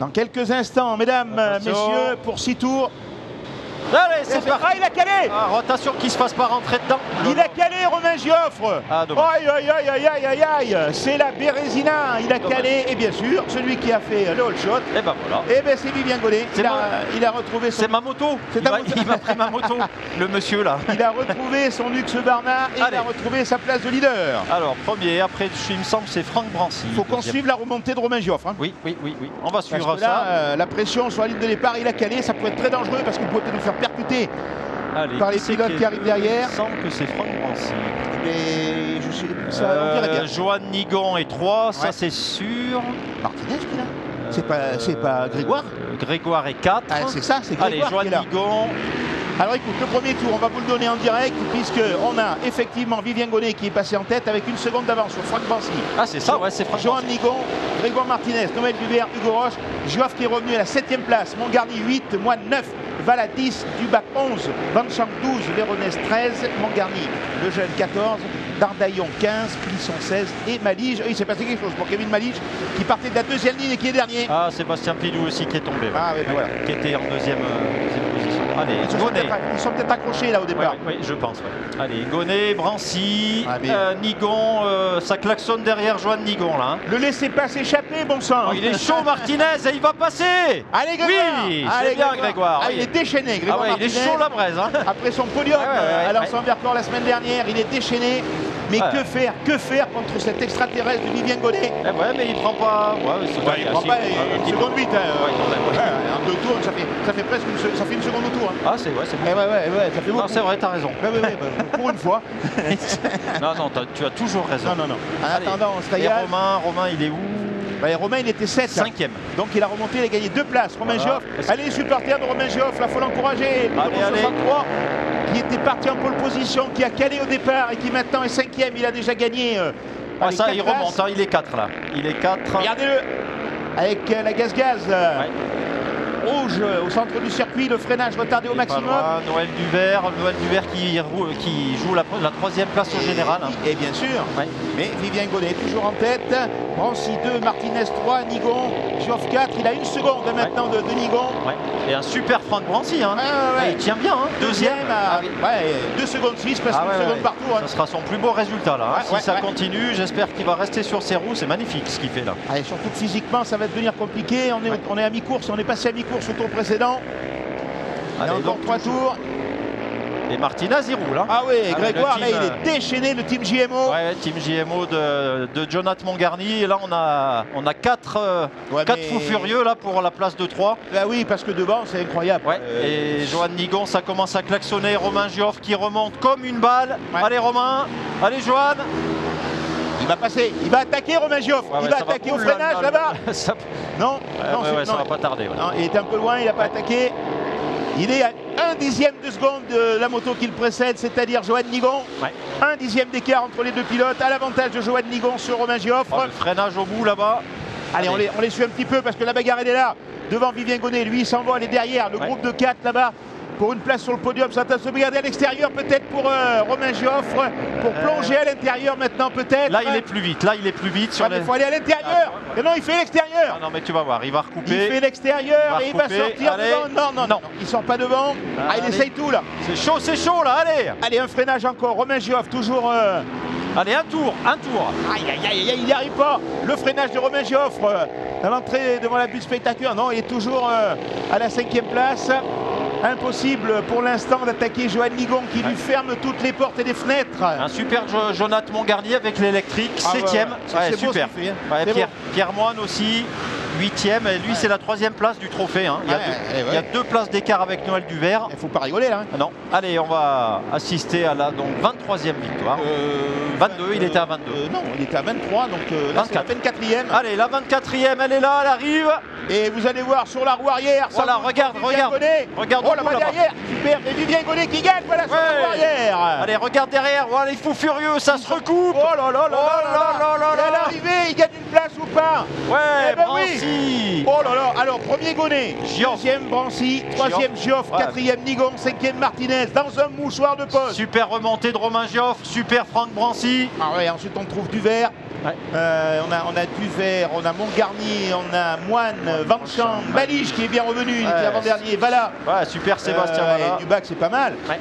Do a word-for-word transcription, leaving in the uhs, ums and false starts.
Dans quelques instants, mesdames, Attention. messieurs, pour six tours. Allez, c'est parti. Ah, il a calé. Ah, rotation qui se fasse pas rentrer dedans. Il a calé, Romain Gioffre. Ah, dommage. Aïe, aïe, aïe, aïe, aïe, aïe, aïe. C'est la Bérésina. Il a Dommage. calé. Et bien sûr, celui qui a fait le all shot, Et ben voilà. eh ben c'est Vivien Gonnet. C'est Il, a- moi. il a retrouvé son... C'est ma moto. C'est Il ta m'a moto. il m'a pris ma moto, le monsieur là. Il a retrouvé son luxe Barnard et Allez. il a retrouvé sa place de leader. Alors, premier, après, il me semble, c'est Franck Brancy. Il faut qu'on deuxième. suive la remontée de Romain Gioffre. Hein. Oui, oui, oui, oui. On va Parce suivre que ça. là, euh, la pression sur la ligne de départ, il a calé. Ça peut être très dangereux parce qu'il peut nous faire percuter Allez, par les qui c'est pilotes est- qui arrivent derrière. Il semble que c'est Franck Brancy. Mais je sais, ça, on dirait Euh, bien. Johan Nigon est trois, ça Ouais. c'est sûr. Martinez qui est là. C'est pas, c'est pas Grégoire. Euh, Grégoire est quatre. Ah, c'est ça, c'est Allez, Grégoire Johan qui est là. Nigon. Alors écoute, le premier tour, on va vous le donner en direct puisque on a effectivement Vivien Gonnet qui est passé en tête avec une seconde d'avance sur Franck Brancy. Ah, c'est ça, ouais, c'est Franck Johan Brancy. Nigon, Grégoire Martinez, Noël Dubert, Hugo Roche, Gioffre qui est revenu à la septième place, Montgarny huit, Moine neuf, Vala dix, Dubac onze, Van Champ douze, Véronèse treize, Montgarny, Le Jeune quatorze, Dardaillon quinze, Plisson seize et Malige. Il s'est passé quelque chose pour Kevin Malige qui partait de la deuxième ligne et qui est dernier. Ah, Sébastien Pilou aussi qui est tombé. ouais. Ah oui, ben voilà. Qui était en deuxième, euh, deuxième position. Allez, Ils se sont Gonnet. peut-être- ils sont peut-être accrochés là au Oui, départ. oui, je pense. Ouais. Allez, Gonnet, Brancy, Ah, mais- euh, Nigon, euh, ça klaxonne derrière Johan Nigon là. hein. Le laissez pas s'échapper, bon sang. Oh, il est chaud Martinez et il va passer. Allez Grégoire. Oui, Allez, c'est bien Grégoire. Ah, oui. il est déchaîné, Ah Grégoire ouais, il est Martinez. chaud la braise. Hein. Après son podium Ouais, ouais, ouais, à ouais. l'Anse-en-Vercors la semaine dernière, il est déchaîné. Mais Ouais. que faire, que faire contre cet extraterrestre de Vivien Gonnet? Eh ouais, mais il prend pas. Ouais, c'est Bah, il prend pas Ah, une il seconde huit. Hein. Ouais, quand même, ouais. Ouais, en deux tours, ça fait, ça fait presque une, se- ça fait une seconde au tour. Hein. Ah, c'est ouais, c'est bon. Eh ouais, ouais, ouais, ça fait beaucoup. Non, c'est vrai, t'as raison. Ouais, ouais, ouais, bah, pour une fois. Non, non, t'as- tu as toujours raison. Non, non, non. En Allez. attendant, on se Et régale. Romain, Romain, il est où? Bah, Romain, il était sept. Cinquième. Donc il a remonté, il a gagné deux places. Romain Voilà. Gioffre. Allez, les supporters de Romain Gioffre, il faut l'encourager. Le Allez, numéro allez. soixante-trois, qui était parti en pole position, qui a calé au départ et qui maintenant est cinquième. Il a déjà gagné. euh, Ah, allez, ça, quatre il places. remonte, hein, il est quatre là. Il est quatre. Regardez-le. Avec euh, la gaz-gaz. euh, Ouais. Rouge euh, au centre du circuit, le freinage retardé au Il est pas maximum. loin. Noël Duvert, Noël Duvert qui, roule- qui joue la, la troisième place au général. hein. Et bien sûr, Ouais. mais Vivien Gonnet toujours en tête. Brancy deux, Martinez trois, Nigon, Gioffre quatre. Il a une seconde maintenant de, de Nigon. Ouais. Et un super Franck Brancy. Hein. Ouais, ouais, ouais. Et il tient bien. Hein. Deuxième. à Ah oui. ouais, deux secondes six, presque Ah ouais, une ouais, seconde ouais. partout. hein. Ça sera son plus beau résultat là. hein. Ouais, si ouais, ça ouais. continue, j'espère qu'il va rester sur ses roues. C'est magnifique ce qu'il fait là. Allez, surtout que physiquement, ça va devenir compliqué. On est, Ouais. on est à mi-course, on est passé à mi-course au tour précédent. Il y a Allez, encore donc, trois toujours. tours. Et Martinez, il roule. Hein. Ah oui, Ah, Grégoire, le là, team, il euh, est déchaîné, le team J M O. Ouais, team J M O de, de Jonathan Montgarny. Et là, on a, on a quatre, euh, Ouais, quatre mais- fous furieux là pour la place de trois. Bah oui, parce que devant, c'est incroyable. Ouais. Euh, Et Johan Nigon, ça commence à klaxonner. Romain Gioffre qui remonte comme une balle. Ouais. Allez, Romain. Allez, Johan. Il va passer, il va attaquer Romain Gioffre. Ouais, il ouais, va ça attaquer va- au Ouh là freinage là là-bas. là. Ça- Non, Ouais, non, ouais, c'est- ouais, ça non, va pas tarder. ouais. non, il était un peu loin, il n'a pas attaqué. Il est à un dixième de seconde de la moto qui le précède, c'est-à-dire Johan Nigon. Ouais. Un dixième d'écart entre les deux pilotes, à l'avantage de Johan Nigon sur Romain Gioffre. Oh, le freinage au bout là-bas. Allez, on Allez. les, on les suit un petit peu parce que la bagarre elle est là. Devant Vivien Gonnet, lui il s'en va, elle est derrière. Le Ouais. groupe de quatre là-bas pour une place sur le podium. Ça va se regarder à l'extérieur peut-être pour euh, Romain Gioffre. Pour plonger à l'intérieur maintenant peut-être. Là, il est plus vite. Là, il est plus vite sur Ah, mais les. il faut aller à l'intérieur. Ah, Et non, il fait l'extérieur. Ah non, mais tu vas voir, il va Il recouper. fait l'extérieur va et il va recouper. sortir Allez. devant. Non, non, non, Non. non, il sort pas devant. Ah, il Allez. essaye tout là. C'est chaud, c'est chaud là, allez. Allez, un freinage encore. Romain Gioffre toujours. euh, Allez, un tour, un tour. Aïe, aïe, aïe, aïe, il n'y arrive pas. Le freinage de Romain Gioffre euh, à l'entrée devant la butte spectaculaire. Non, il est toujours euh, à la cinquième place. Impossible pour l'instant d'attaquer Johan Nigon qui lui Ouais. ferme toutes les portes et les fenêtres. Un super Jo- Jonathan Montgarny avec l'électrique, Ah ouais, septième. ouais. C'est- c'est beau super. ce qu'il fait, hein. Ouais, C'est Pierre, beau. Pierre Moine aussi, huitième. Et lui, c'est la troisième place du trophée. hein. Il, y a Ouais, deux, ouais, ouais. il y a deux places d'écart avec Noël Duvert. Il faut pas rigoler là. hein. Ah non. Allez, on va assister à la donc, vingt-troisième victoire. Euh, vingt-deux, il était à vingt-deux. euh, non, il était à vingt-trois, donc euh, là c'est la vingt-quatre. vingt-quatrième. Allez, la vingt-quatrième, elle est là, elle arrive. Et vous allez voir sur la roue arrière. ça Voilà, roule regarde, pour Vivien regarde. Gonnet. Regarde Oh au là bout, bas là-bas. derrière. Super. Et Vivien Gonnet qui gagne. Voilà sur la roue Ouais. arrière. Allez, regarde derrière. Voilà, il faut furieux, ça se recoupe. Oh là là là Oh là là là là Et à là. l'arrivée, il gagne une place ou pas? Ouais, Eh ben oui. Brancy. Oh là là, alors premier Gonnet, Gioffre. deuxième Brancy, troisième Gioffre, Ouais. quatrième Nigon, cinquième Martinez, dans un mouchoir de poste. Super remontée de Romain Gioffre, super Franck Brancy. Ah ouais, ensuite on trouve Duvert, Ouais. Euh, on, a, on a Duvert, on a Montgarny, on a Moine, Vincent, Balige qui est bien revenu, il ouais, était avant-dernier, voilà. Ouais, super Sébastien Euh, Vala. et Dubac, c'est pas mal. Ouais.